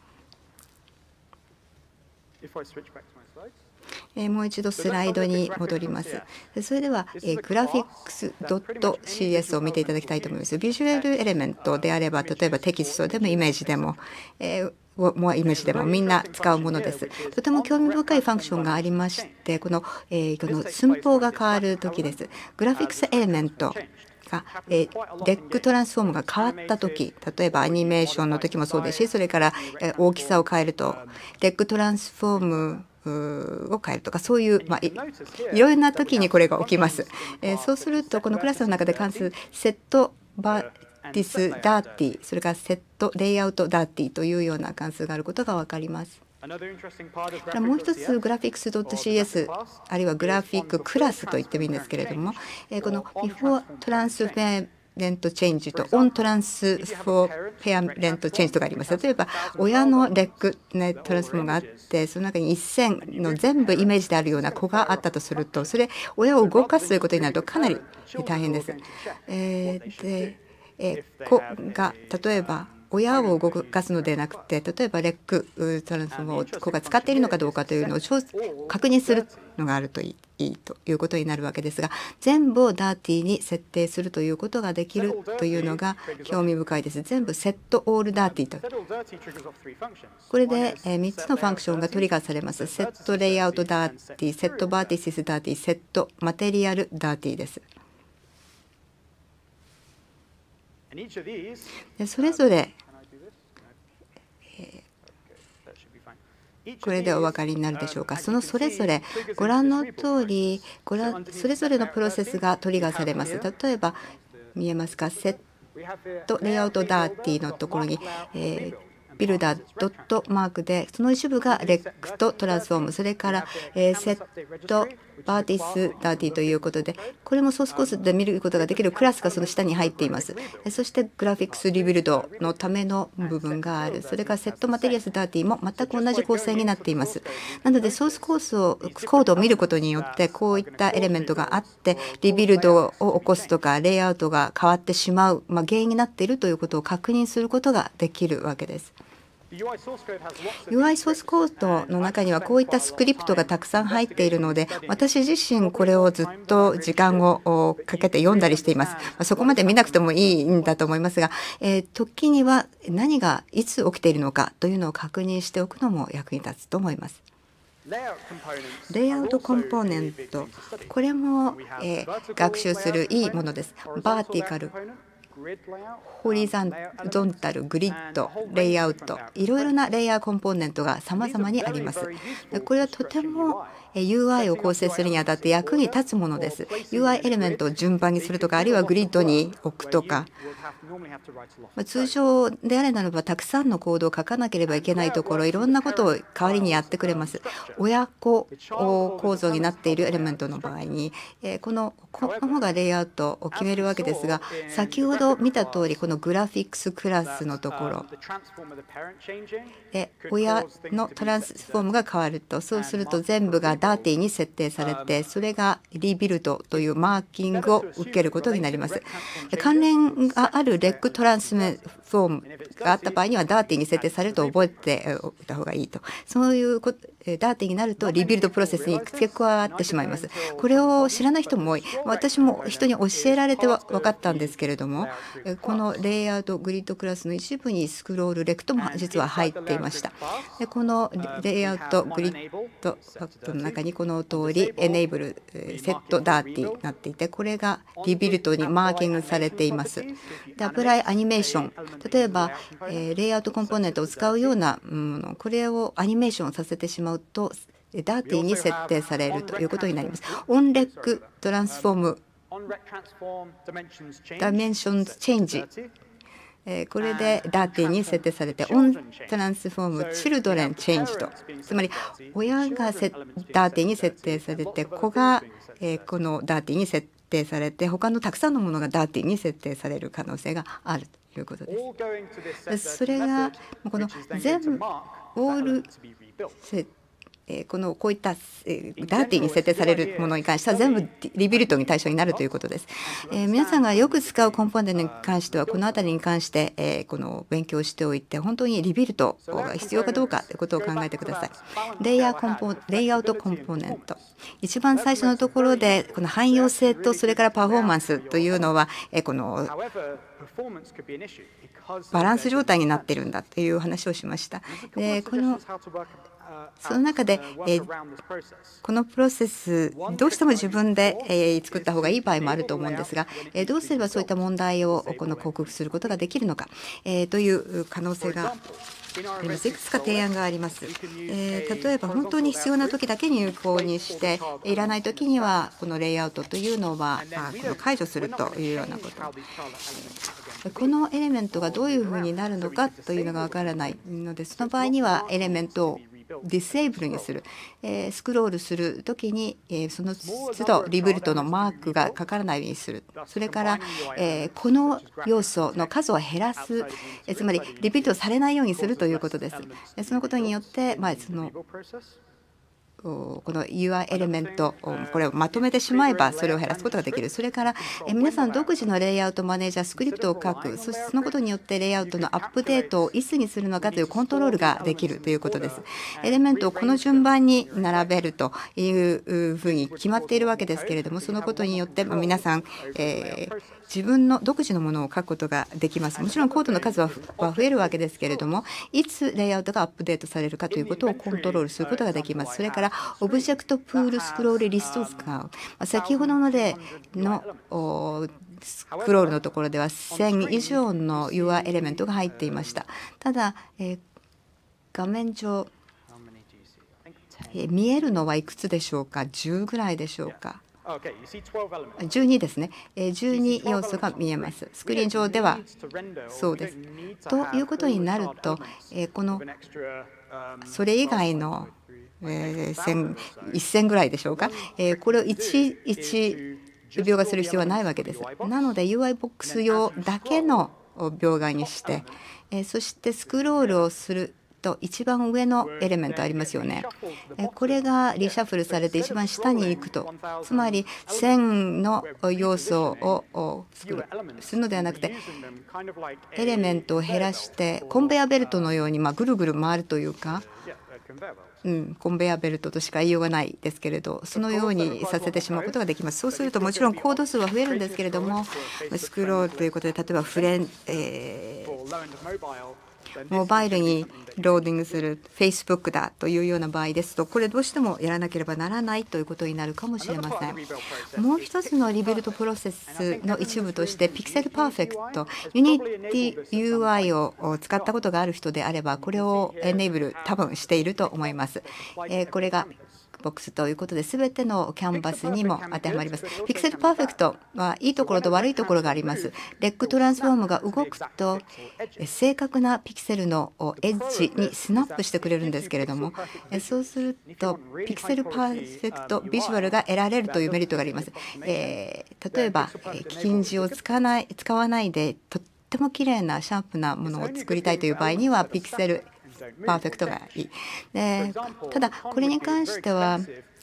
もう一度スライドに戻ります。それではグラフィックス .cs を見ていただきたいと思います。ビジュアルエレメントであれば、例えばテキストでもイメージでも、えーもうイメージでもみんな使うものです。とても興味深いファンクションがありまして、この、えー、この寸法が変わるときです。グラフィックスエレメントが、えー、レックトランスフォームが変わったとき、例えばアニメーションの時もそうですし、それから、えー、大きさを変えるとレックトランスフォームを変えるとか、そういう、まあ、い, いろいろな時にこれが起きます。えー、そうするとこのクラスの中で関数セットバディスダーティー、それからセットレイアウトダーティーというような関数があることが分かります。もう一つグラフィックス .cs あるいはグラフィッククラスと言ってもいいんですけれども、この Before Transform レントチェンジとオントランスフォーペアレントチェンジとかあります。例えば親のレッグ、ね、トランスフォームがあって、その中に一線の全部イメージであるような子があったとすると、それ親を動かすということになるとかなり大変です。えー、で、えー、子が例えば親を動かすのではなくて、例えばレッグトランスフォームを子が使っているのかどうかというのを確認するのがあるといいいいということになるわけですが、全部をダーティーに設定するということができるというのが興味深いです。全部セットオールダーティーと。これでみっつのファンクションがトリガーされます。セットレイアウトダーティー、セットバーティシスダーティー、セットマテリアルダーティーです。でそれぞれこれでお分かりになるでしょうか。そのそれぞれご覧の通り、ご覧それぞれのプロセスがトリガーされます。例えば見えますか、セットレイアウトダーティーのところに、えー、ビルダードットマークで、その一部がレックとトランスフォーム、それから、えー、セットバーティスダーティーということで、これもソースコースで見ることができるクラスがその下に入っています。そしてグラフィックスリビルドのための部分がある。それからセットマテリアスダーティーも全く同じ構成になっています。なのでソースコースをコードを見ることによって、こういったエレメントがあってリビルドを起こすとかレイアウトが変わってしまう、まあ、原因になっているということを確認することができるわけです。ユーアイ ソースコードの中にはこういったスクリプトがたくさん入っているので、私自身これをずっと時間をかけて読んだりしています。そこまで見なくてもいいんだと思いますが、えー、時には何がいつ起きているのかというのを確認しておくのも役に立つと思います。レイアウトコンポーネント、これも、えー、学習するいいものです。バーティカル、ホリゾンタル、グリッド、レイアウト、いろいろなレイヤーコンポーネントが様々にあります。これはとても ユーアイ を構成するにあたって役に立つものです。ユーアイ エレメントを順番にするとか、あるいはグリッドに置くとか、通常であれならばたくさんのコードを書かなければいけないところ、いろんなことを代わりにやってくれます。親子構造になっているエレメントの場合に、このこの方がレイアウトを決めるわけですが、先ほど見た通りこのグラフィックスクラスのところ、親のトランスフォームが変わると、そうすると全部がダーティーに設定されて、それがリビルドというマーキングを受けることになります。関連があるレッグトランスフォームがあった場合にはダーティーに設定されると覚えておいた方がいいと。そういうこと、ダーティーになるとリビルドプロセスに付け加わってしまいます。これを知らない人も多い。私も人に教えられては分かったんですけれども、このレイアウトグリッドクラスの一部にスクロールレクトも実は入っていました。でこのレイアウトグリッドパッドの中にこの通りエネーブルセットダーティーになっていて、これがリビルドにマーキングされています。でアプライアニメーション、例えば、えー、レイアウトコンポーネントを使うようなもの、これをアニメーションさせてしまうとダーティーに設定されるということになります。オンレックトランスフォームダメンションチェンジ、これでダーティーに設定されて、オントランスフォームチルドレンチェンジと、つまり親がダーティーに設定されて、子がこのダーティーに設定されて、他のたくさんのものがダーティーに設定される可能性があるということです。それがこの全部オール設定、このこういったダーティーに設定されるものに関しては全部リビルドに対象になるということです。えー、皆さんがよく使うコンポーネントに関してはこの辺りに関して、えー、この勉強しておいて、本当にリビルドが必要かどうかということを考えてください。レイヤーコンポレイアウトコンポーネント、一番最初のところでこの汎用性とそれからパフォーマンスというのは、えー、このバランス状態になっているんだという話をしました。でこのその中で、えー、このプロセスどうしても自分で、えー、作った方がいい場合もあると思うんですが、えー、どうすればそういった問題をこの克服することができるのか、えー、という可能性があります。いくつか提案があります。えー、例えば本当に必要な時だけに有効にして、いらない時にはこのレイアウトというのはこの解除するというようなこと。このエレメントがどういうふうになるのかというのがわからないので、その場合にはエレメントをディセーブルにする、えー、スクロールするときに、えー、その都度リブルトのマークがかからないようにする。それから、えー、この要素の数を減らす、えー、つまりリピートされないようにするということです。そのことによって、まあ、そのこの ユーアイ エレメント、これをまとめてしまえばそれを減らすことができる。それから皆さん独自のレイアウトマネージャースクリプトを書く。そしてそのことによってレイアウトのアップデートをいつにするのかというコントロールができるということです。エレメントをこの順番に並べるというふうに決まっているわけですけれども、そのことによって皆さん、えー自分の独自のものを書くことができます。もちろんコードの数は増えるわけですけれども、いつレイアウトがアップデートされるかということをコントロールすることができます。それからオブジェクトプールスクロールリストを使う。先ほどの例のスクロールのところではせん以上の ユーアイ エレメントが入っていました。ただ、えー、画面上、えー、見えるのはいくつでしょうか。じゅうぐらいでしょうか。じゅうにですね。じゅうに要素が見えます。スクリーン上ではそうです。ということになると、このそれ以外のせんぐらいでしょうか。これをいちいち描画する必要はないわけです。なので ユーアイ ボックス用だけの描画にして、そしてスクロールをすると一番上のエレメントありますよね。これがリシャッフルされて一番下に行くと、つまりせんの要素を作るするのではなくて、エレメントを減らしてコンベヤベルトのようにまあぐるぐる回るというか、うん、コンベヤベルトとしか言いようがないですけれど、そのようにさせてしまうことができます。そうするともちろんコード数は増えるんですけれども、スクロールということで、例えばフレン、えーモバイルにローディングする Facebook だというような場合ですと、これどうしてもやらなければならないということになるかもしれません。もう一つのリビルドプロセスの一部として Pixel Perfect、Unity ユーアイ を使ったことがある人であれば、これをエネーブル多分していると思います。これがボックスということで、全てのキャンバスにも当てはまります。Pixel Perfect はいいところと悪いところがあります。レッグトランスフォームが動くと正確なピクセルのエッジにスナップしてくれるんですけれども、そうすると Pixel Perfect ビジュアルが得られるというメリットがあります。えー、例えば金字を使わない、使わないでとっても綺麗なシャープなものを作りたいという場合には Pixelパーフェクトがいい。でただこれに関しては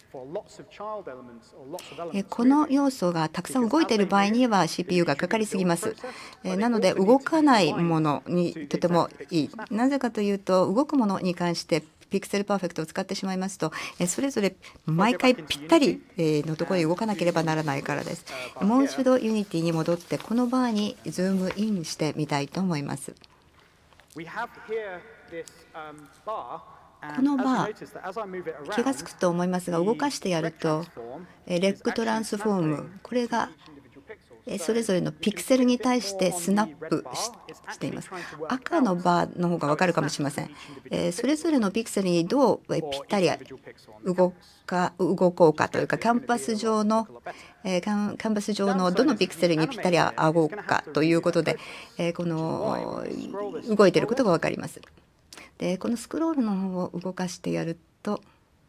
この要素がたくさん動いている場合には シーピーユー がかかりすぎます。なので動かないものにとてもいい。なぜかというと、動くものに関してピクセルパーフェクトを使ってしまいますと、それぞれ毎回ぴったりのところに動かなければならないからです。もう一度 Unity に戻ってこのバーにズームインしてみたいと思います。このバー、気が付くと思いますが、動かしてやるとレッグトランスフォーム、これがそれぞれのピクセルに対してスナップしています。赤のバーの方が分かるかもしれません。それぞれのピクセルにどうぴったり動か動こうかというか、キャンバス上のキャンバス上のどのピクセルにぴったり合おうかということで、この動いていることが分かります。でこのスクロールの方を動かしてやると、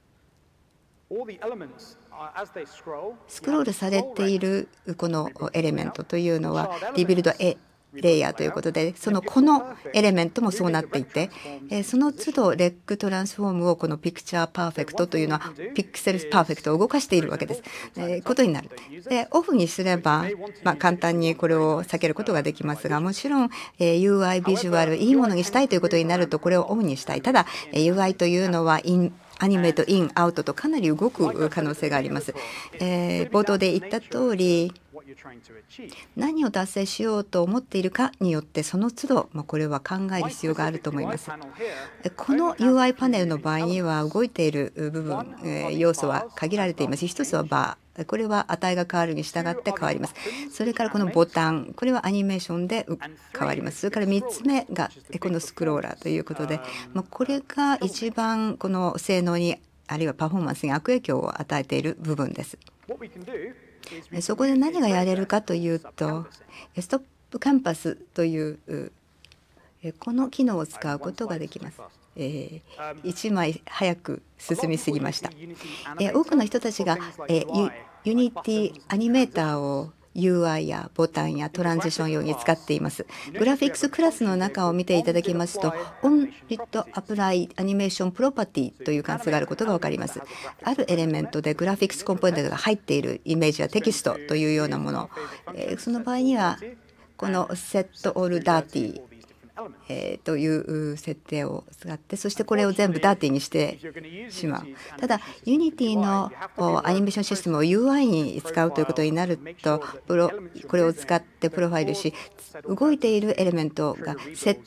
スクロールされているこのエレメントというのはリビルドレイヤーということで、そのこのエレメントもそうなっていて、その都度レッグトランスフォームをこのピクチャーパーフェクトというのはピクセルパーフェクトを動かしているわけです。えことになる。でオフにすれば、まあ、簡単にこれを避けることができますが、もちろん ユーアイ ビジュアルいいものにしたいということになるとこれをオフにしたい。ただ ユーアイ というのはインアニメートインアウトとかなり動く可能性があります。えー、冒頭で言った通り、何を達成しようと思っているかによってその都度、まあ、これは考える必要があると思います。この ユーアイ パネルの場合には動いている部分、えー、要素は限られています。一つはバー、これは値が変わるに従って変わります。それからこのボタン、これはアニメーションで変わります。それからみっつめがこのスクローラーということで、まあ、これが一番この性能にあるいはパフォーマンスに悪影響を与えている部分です。そこで何がやれるかというと、ストップカンパスというこの機能を使うことができます。 えー、いちまい早く進みすぎました。えー、多くの人たちが、えー、ユニティアニメーターを ユーアイ やボタンやトランジション用に使っています。グラフィックスクラスの中を見ていただきますと、オンリットアプライアニメーションプロパティという関数があることが分かります。あるエレメントでグラフィックスコンポーネントが入っているイメージやテキストというようなもの、えー、その場合にはこの set all dirtyえー、という設定を使って、そしてこれを全部ダーティーにしてしまう。ただ、Unity のアニメーションシステムを ユーアイ に使うということになると、プロこれを使ってプロファイルし、動いているエレメントが set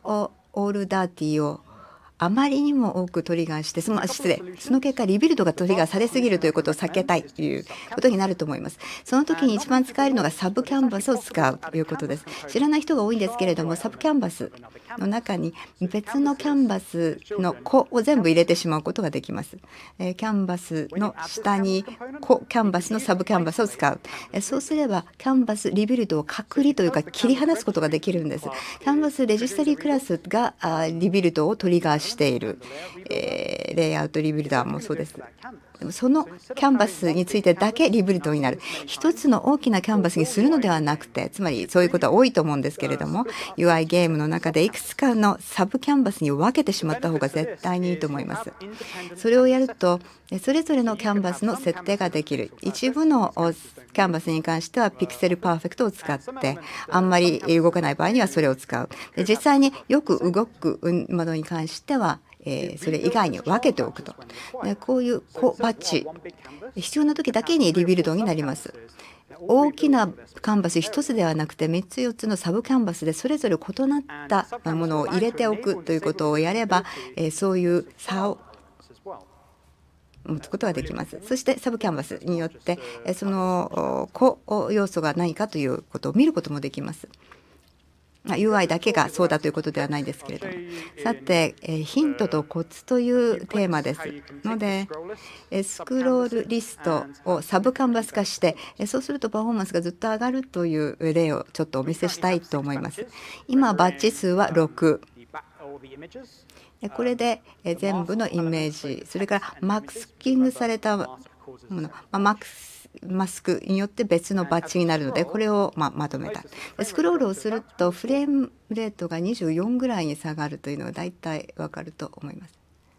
all dirty をあまりにも多くトリガーして、その失礼、その結果リビルドがトリガーされすぎるということを避けたいということになると思います。その時に一番使えるのがサブキャンバスを使うということです。知らない人が多いんですけれども、サブキャンバスの中に別のキャンバスの子を全部入れてしまうことができます。えー、キャンバスの下に子キャンバスのサブキャンバスを使う。えー、そうすればキャンバスリビルドを隔離というか切り離すことができるんです。キャンバスレジスタリークラスがあリビルドをトリガーししている、えー、レイアウトリビルダーもそうです。でもそのキャンバスについてだけリビルドになる。一つの大きなキャンバスにするのではなくて、つまりそういうことは多いと思うんですけれども、ユーアイ ゲームの中でいくつかのサブキャンバスに分けてしまった方が絶対にいいと思います。それをやるとそれぞれのキャンバスの設定ができる。一部のキャンバスに関してはピクセルパーフェクトを使って、あんまり動かない場合にはそれを使う。で実際によく動くものに関してはえー、それ以外に分けておくと。でこういう小バッチ必要な時だけにリビルドになります。大きなキャンバスひとつではなくてみっつよっつのサブキャンバスでそれぞれ異なったものを入れておくということをやれば、えー、そういう差を持つことができます。そしてサブキャンバスによってその個要素が何かということを見ることもできます。ユーアイ だけがそうだということではないんですけれども、さてヒントとコツというテーマですので、スクロールリストをサブキャンバス化して、そうするとパフォーマンスがずっと上がるという例をちょっとお見せしたいと思います。今バッジ数はろく。これで全部のイメージ、それからマスキングされたもの、マックスマスクによって別のバッジになるので、これをままとめた。スクロールをするとフレームレートがにじゅうよんぐらいに下がるというのが大体わかると思います。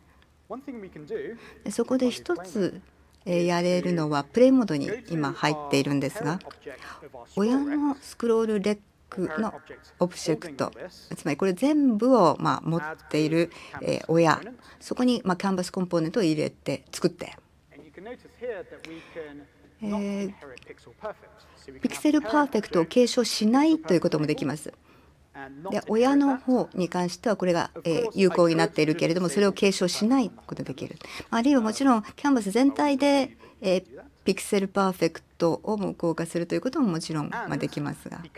そこで一つやれるのはプレイモードに今入っているんですが、親のスクロールレックのオブジェクト、つまりこれ全部をま持っている親、そこにまキャンバスコンポーネントを入れて作って、えー、ピクセルパーフェクトを継承しないということもできます。で親の方に関してはこれが、えー、有効になっているけれども、それを継承しないことができる。あるいはもちろんキャンバス全体で、えー、ピクセルパーフェクトを無効化するということももちろん、まあ、できますが、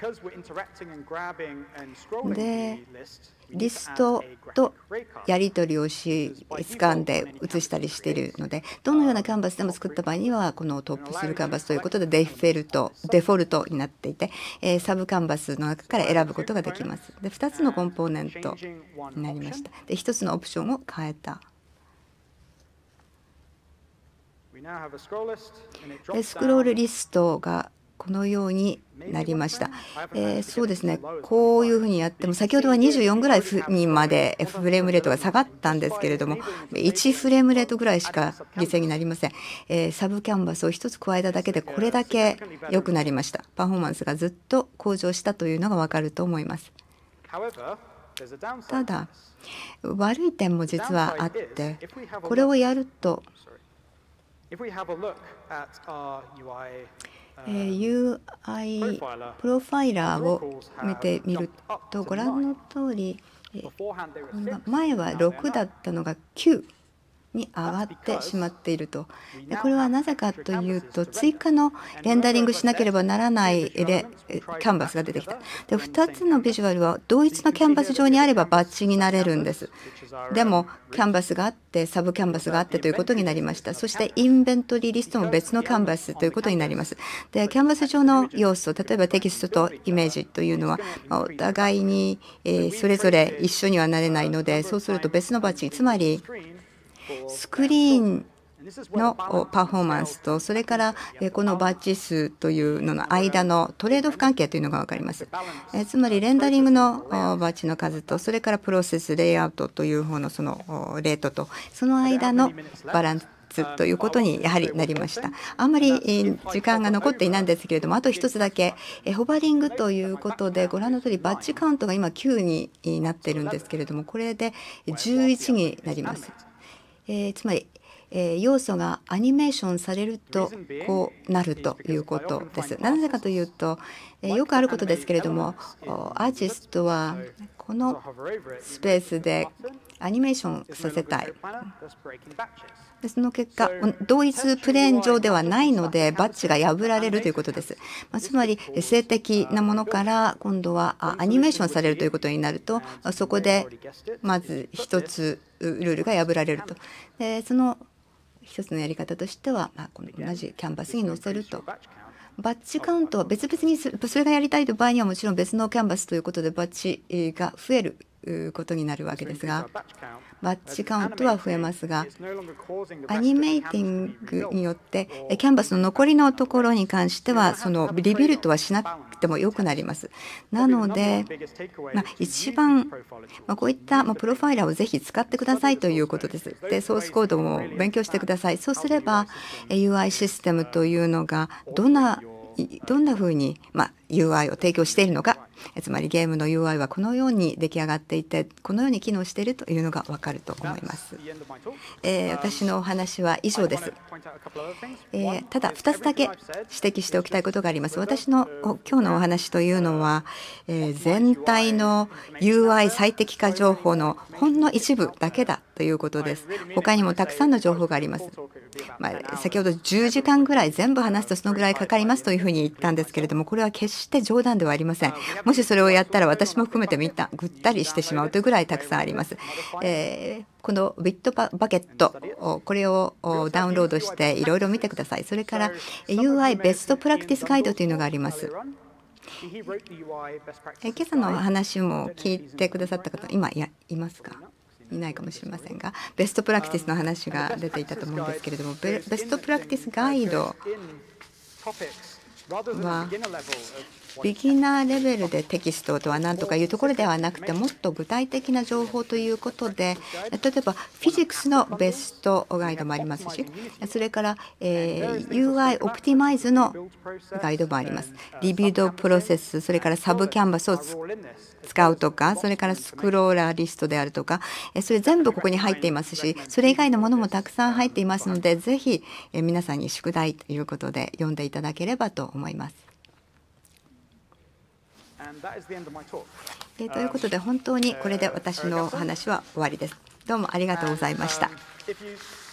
でリストとやり取りをし掴んで写したりしているので、どのようなキャンバスでも作った場合にはこのトップするキャンバスということでデフェルトデフォルトになっていて、えー、サブキャンバスの中から選ぶことができます。でふたつのコンポーネントになりました。でひとつのオプションを変えた。スクロールリストがこのようになりました。えー、そうですね、こういうふうにやっても、先ほどはにじゅうよんぐらいにまでフレームレートが下がったんですけれども、いちフレームレートぐらいしか犠牲になりません。えー、サブキャンバスをひとつ加えただけでこれだけ良くなりました。パフォーマンスがずっと向上したというのが分かると思います。ただ悪い点も実はあって、これをやるとユーアイ プロファイラーを見てみると、ご覧の通り前はろくだったのがきゅうに上がってしまっていると。でこれはなぜかというと、追加のレンダリングしなければならないレキャンバスが出てきた。でふたつのビジュアルは同一のキャンバス上にあればバッジになれるんです。でもキャンバスがあってサブキャンバスがあってということになりました。そしてインベントリーリストも別のキャンバスということになります。でキャンバス上の要素、例えばテキストとイメージというのはお互いにそれぞれ一緒にはなれないので、そうすると別のバッジ、つまりスクリーンのパフォーマンスと、それからこのバッジ数というのの間のトレードオフ関係というのが分かります。えつまりレンダリングのバッジの数と、それからプロセスレイアウトという方のそのレートと、その間のバランスということにやはりなりました。あんまり時間が残っていないんですけれども、あと一つだけホバリングということで、ご覧の通りバッジカウントが今きゅうになっているんですけれども、これでじゅういちになります。えー、つまりえー、要素がアニメーションされるとこうなるということです。なぜかというと、えー、よくあることですけれども、アーティストはこのスペースでアニメーションさせたい。でその結果、同一プレーン上ではないのでバッジが破られるということです。まあ、つまり静的なものから今度はアニメーションされるということになると、そこでまず一つルールが破られると。でその一つのやり方としては、まあ、この同じキャンバスに載せると。バッジカウントは別々にする、それがやりたいという場合にはもちろん別のキャンバスということでバッジが増えることになるわけですが、バッジカウントは増えますが、アニメーティングによってキャンバスの残りのところに関してはそのリビルドはしなくてもよくなります。なので、まあ、一番、まあ、こういったプロファイラーをぜひ使ってくださいということです。で、ソースコードも勉強してください。そうすれば ユーアイ システムというのがどんなどんなふうに、まあ、ユーアイ を提供しているのか、つまりゲームの ユーアイ はこのように出来上がっていて、このように機能しているというのが分かると思います。えー、私のお話は以上です。えー、ただふたつだけ指摘しておきたいことがあります。私の今日のお話というのは、えー、全体の ユーアイ 最適化情報のほんの一部だけだということです。他にもたくさんの情報があります。まあ、先ほどじゅうじかんぐらい全部話すとそのぐらいかかりますというふうに言ったんですけれども、これは決して冗談ではありません。もしそれをやったら私も含めてみんなぐったりしてしまうというぐらいたくさんあります。えー、このビットバケット、これをダウンロードしていろいろ見てください。それから ユーアイ ベストプラクティスガイドというのがあります。え今朝の話も聞いてくださった方、今いやいますか？いないかもしれませんが、ベストプラクティスの話が出ていたと思うんですけれども、ベストプラクティスガイドはビギナーレベルでテキストとは何とかいうところではなくて、もっと具体的な情報ということで、例えばフィジックスのベストガイドもありますし、それから、えー、ユーアイ オプティマイズのガイドもあります。リビルドプロセス、それからサブキャンバスを使うとか、それからスクローラーリストであるとか、それ全部ここに入っていますし、それ以外のものもたくさん入っていますので、ぜひ皆さんに宿題ということで読んでいただければと思います。えー、ということで本当にこれで私の話は終わりです。どうもありがとうございました。